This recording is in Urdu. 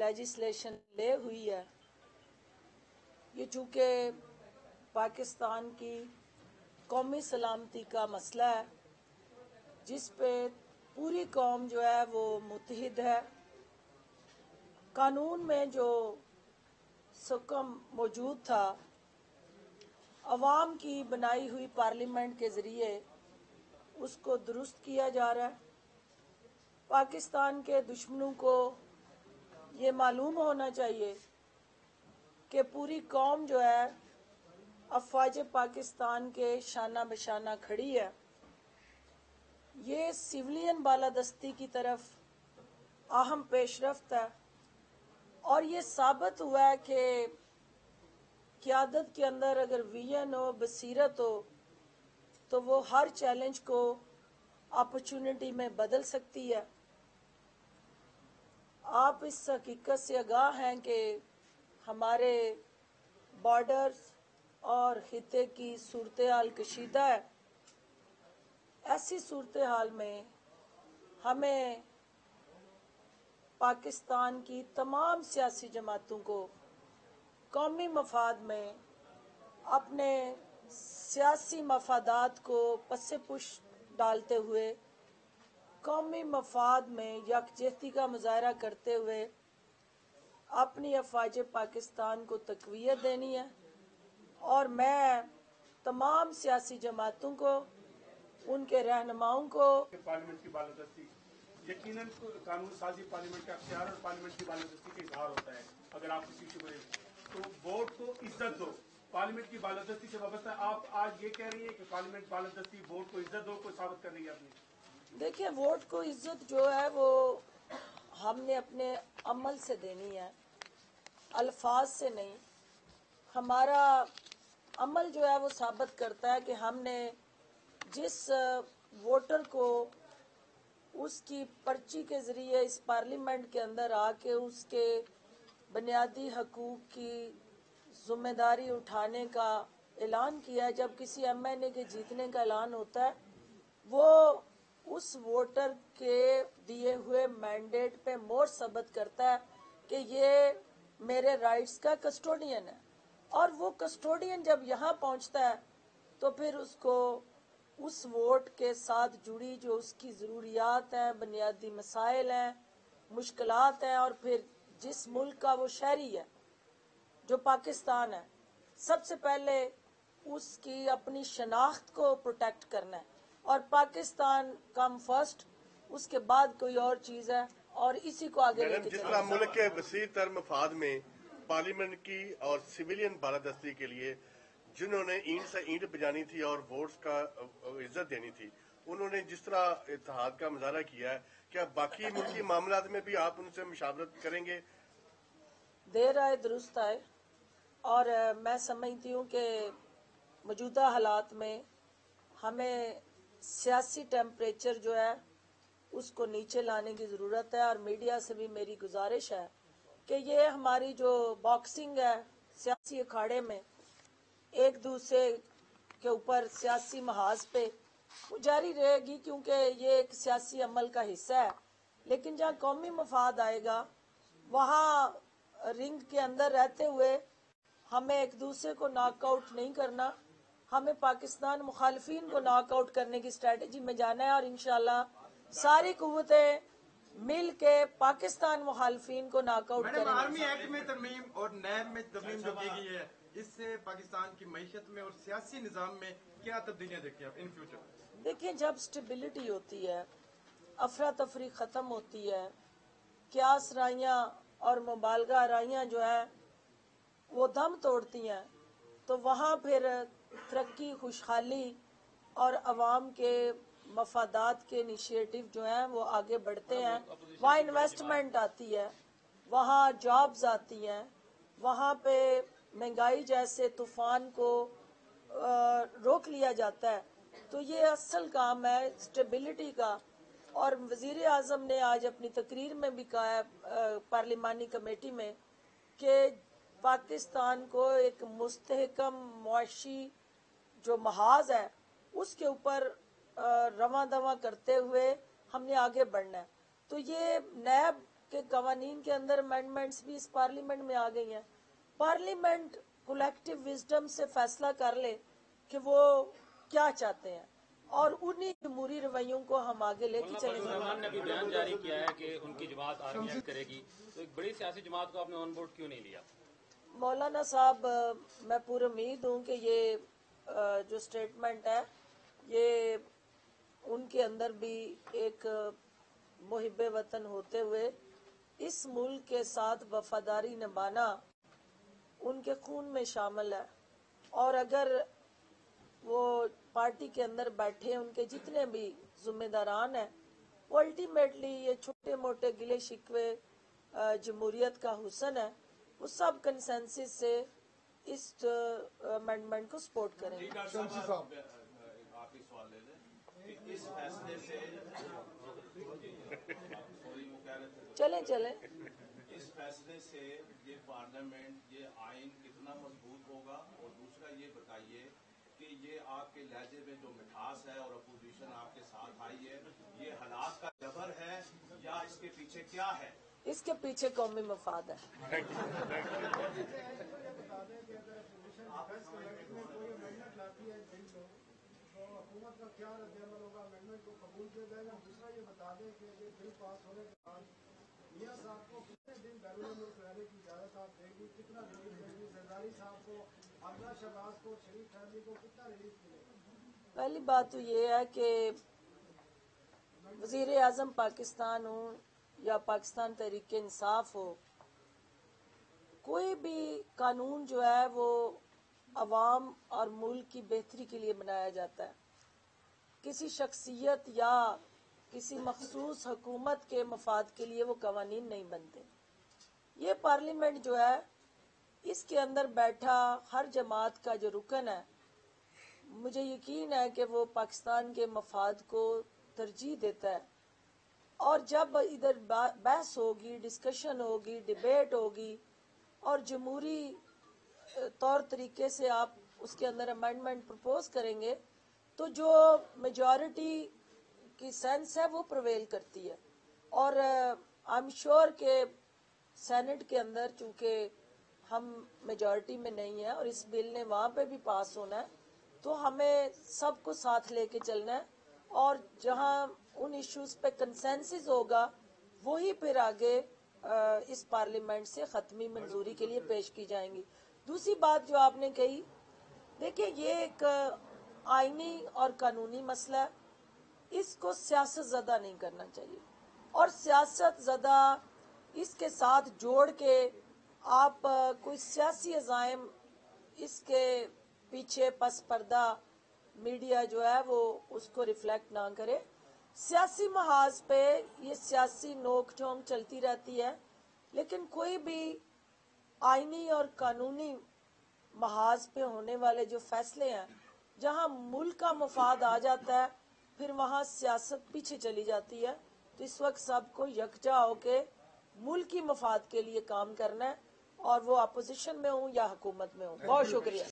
لیجسلیشن لے ہوئی ہے، یہ چونکہ پاکستان کی قومی سلامتی کا مسئلہ ہے جس پہ پوری قوم جو ہے وہ متحد ہے۔ قانون میں جو حکم موجود تھا، عوام کی بنائی ہوئی پارلیمنٹ کے ذریعے اس کو درست کیا جا رہا ہے۔ پاکستان کے دشمنوں کو یہ معلوم ہونا چاہیے کہ پوری قوم جو ہے افواج پاکستان کے شانہ بشانہ کھڑی ہے۔ یہ سویلین بالادستی کی طرف اہم پیش رفت ہے، اور یہ ثابت ہوا ہے کہ قیادت کے اندر اگر ویژن ہو، بصیرت ہو، تو وہ ہر چیلنج کو اپرچونٹی میں بدل سکتی ہے۔ آپ اس حقیقت سے آگاہ ہیں کہ ہمارے بارڈرز اور خطے کی صورتحال کشیدہ ہے۔ ایسی صورتحال میں ہمیں پاکستان کی تمام سیاسی جماعتوں کو قومی مفاد میں اپنے سیاسی مفادات کو پس پش ڈالتے ہوئے قومی مفاد میں یکجہتی کا مظاہرہ کرتے ہوئے اپنی افواج پاکستان کو تقویت دینی ہے، اور میں تمام سیاسی جماعتوں کو، ان کے رہنماؤں کو پارلیمنٹ کی بالادستی یقیناً قانون سازی پارلیمنٹ کا اختیار اور پارلیمنٹ کی بالادستی کا اظہار ہوتا ہے۔ اگر آپ کسی شعبے تو ووٹ کو عزت دو، پارلیمنٹ کی بالادستی سے وابستہ ہے۔ آپ آج یہ کہہ رہی ہیں کہ پارلیمنٹ بالادستی ووٹ کو عزت دو کو ثابت کر رہی ہے اپنی؟ دیکھیں، ووٹ کو عزت جو ہے وہ ہم نے اپنے عمل سے دینی ہے، الفاظ سے نہیں۔ ہمارا عمل جو ہے وہ ثابت کرتا ہے کہ ہم نے جس ووٹر کو اس کی پرچی کے ذریعے اس پارلیمنٹ کے اندر آ کے اس کے بنیادی حقوق کی ذمہ داری اٹھانے کا اعلان کیا ہے۔ جب کسی ایم این اے کے جیتنے کا اعلان ہوتا ہے، وہ اس ووٹر کے دیے ہوئے مینڈیٹ پہ مہر ثبت کرتا ہے کہ یہ میرے رائٹس کا کسٹوڈین ہے، اور وہ کسٹوڈین جب یہاں پہنچتا ہے تو پھر اس کو اس ووٹ کے ساتھ جڑی جو اس کی ضروریات ہیں، بنیادی مسائل ہیں، مشکلات ہیں، اور پھر جس ملک کا وہ شہری ہے جو پاکستان ہے، سب سے پہلے اس کی اپنی شناخت کو پروٹیکٹ کرنا ہے، اور پاکستان کم فرسٹ، اس کے بعد کوئی اور چیز ہے، اور اسی کو آگے لے کے جس طرح ملک کے وسیع تر مفاد میں پارلیمنٹ کی اور سویلین بالادستی کے لیے جنہوں نے اینٹ سے اینٹ بجانی تھی اور ووٹس کا عزت دینی تھی، انہوں نے جس طرح اتحاد کا مظاہرہ کیا ہے، کیا باقی ملکی معاملات میں بھی آپ ان سے مشاورت کریں گے؟ دیر آئے درست آئے، اور میں سمجھتی ہوں کہ موجودہ حالات میں ہمیں سیاسی ٹیمپریچر جو ہے اس کو نیچے لانے کی ضرورت ہے، اور میڈیا سے بھی میری گزارش ہے کہ یہ ہماری جو باکسنگ ہے سیاسی اکھاڑے میں ایک دوسرے کے اوپر سیاسی محاذ پہ، وہ جاری رہے گی، کیونکہ یہ ایک سیاسی عمل کا حصہ ہے۔ لیکن جہاں قومی مفاد آئے گا، وہاں رنگ کے اندر رہتے ہوئے ہمیں ایک دوسرے کو ناک آؤٹ نہیں کرنا، ہمیں پاکستان مخالفین کو ناک آؤٹ کرنے کی اسٹریٹجی میں جانا ہے، اور انشاءاللہ ساری قوتیں مل کے پاکستان مخالفین کو ناک آؤٹ کریں گے۔ آرمی ایکٹ میں ترمیم اور نیب میں ترمیم جو کی گئی ہے، اس سے پاکستان کی معیشت میں اور سیاسی نظام میں کیا تبدیلیاں دیکھتے ہیں آپ ان فیوچر؟ دیکھیں، جب سٹیبلٹی ہوتی ہے، افراتفری ختم ہوتی ہے، قیاس رائیاں اور مبالغہ رائیاں جو ہیں وہ دم توڑتی ہیں، تو وہاں پھر ترقی، خوشحالی اور عوام کے مفادات کے انیشیٹو جو ہیں وہ آگے بڑھتے ہیں۔ وہاں انویسٹمنٹ آتی ہے، وہاں جابز آتی ہیں، وہاں پہ مہنگائی جیسے طوفان کو روک لیا جاتا ہے۔ تو یہ اصل کام ہے اسٹیبلٹی کا، اور وزیر اعظم نے آج اپنی تقریر میں بھی کہا ہے پارلیمانی کمیٹی میں کہ پاکستان کو ایک مستحکم معاشی جو محاذ ہے اس کے اوپر رواں دواں کرتے ہوئے ہم نے آگے بڑھنا ہے۔ تو یہ نیب के कवानीन के अंदर अमेंडमेंट्स भी इस पार्लियामेंट में आ गई हैं। पार्लियामेंट कलेक्टिव विजडम से फैसला कर ले कि वो क्या चाहते हैं और उन्हीं जमहूरी रवैयों को हम आगे लेके चलेंगे। रहमान ने अभी बयान जारी किया है कि उनकी जमात आर्मी एक्ट करेगी, तो एक बड़ी सियासी जमात को आपने ऑन बोर्ड क्यों नहीं लिया? मौलाना साहब, मैं पूरी उम्मीद हूँ कि ये जो स्टेटमेंट है ये उनके अंदर भी एक मुहिब्बे वतन होते हुए इस मुल्क के साथ वफादारी निभाना उनके खून में शामिल है। और अगर वो पार्टी के अंदर बैठे उनके जितने भी जिम्मेदारान हैं वो अल्टीमेटली ये छोटे मोटे गिले शिकवे जमहूरियत का हुस्न है, वो सब कंसेंसस से इस अमेंडमेंट को सपोर्ट करेंगे। आखिरी सवाल ले लें। इस फैसले से चलें इस फैसले से ये पार्लियामेंट, ये आइन कितना मजबूत होगा? और दूसरा ये बताइए कि ये आपके लहजे में जो मिठास है और अपोजिशन आपके साथ आई है, ये हालात का जबर है या इसके पीछे क्या है? इसके पीछे कौमी मफाद है। हुकूमत का क्या रद्द-ए-अमल होगा? अमेंडमेंट को कबूल किया जाएगा। दूसरा ये बता दें कि ये बिल पास होने के बाद मियां साहब को कितने दिन बैरून मुल्क रहने की इजाजत आप देंगी, कितना रिलीफ देंगी? जरदारी साहब को, अब्दुल्ला शहबाज को, शरीफ फैमिली को कितना रिलीफ मिलेगा? पहली बात तो ये है कि वजीर आजम पाकिस्तान हो या पाकिस्तान तहरीक इंसाफ हो, कोई भी कानून जो है वो अवाम और मुल्क की बेहतरी के लिए बनाया जाता है। किसी शख्सियत या किसी मखसूस हुकूमत के मफाद के लिए वो कवानीन नहीं बनते। ये पार्लियामेंट जो है इसके अंदर बैठा हर जमात का जो रुकन है, मुझे यकीन है कि वो पाकिस्तान के मफाद को तरजीह देता है। और जब इधर बहस होगी, डिस्कशन होगी, डिबेट होगी और जमहूरी तौर तरीके से आप उसके अंदर अमेंडमेंट प्रपोज करेंगे तो जो मेजॉरिटी की सेंस है वो प्रिवेल करती है। और आई एम श्योर के सेनेट के अंदर चूंकि हम मेजॉरिटी में नहीं है और इस बिल ने वहाँ पे भी पास होना है, तो हमें सबको साथ लेके चलना है और जहाँ उन इश्यूज पे कंसेंसस होगा वही फिर आगे इस पार्लियामेंट से खत्मी मंजूरी के लिए पेश की जाएंगी। दूसरी बात जो आपने कही, देखिए ये एक आईनी और कानूनी मसला है, इसको सियासत ज़दा नहीं करना चाहिए और सियासत ज़दा इसके साथ जोड़ के आप कोई सियासी अज़ाइम इसके पीछे पस पर्दा मीडिया जो है वो उसको रिफ्लेक्ट ना करे। सियासी महाज पे ये सियासी नोक झोंक चलती रहती है, लेकिन कोई भी आईनी और कानूनी महाज पे होने वाले जो फैसले हैं, जहां मुल्क का मफाद आ जाता है, फिर वहां सियासत पीछे चली जाती है। तो इस वक्त सबको यकजा होके मुल्क की मफाद के लिए काम करना है, और वो अपोजिशन में हूँ या हुकूमत में हूँ। बहुत शुक्रिया।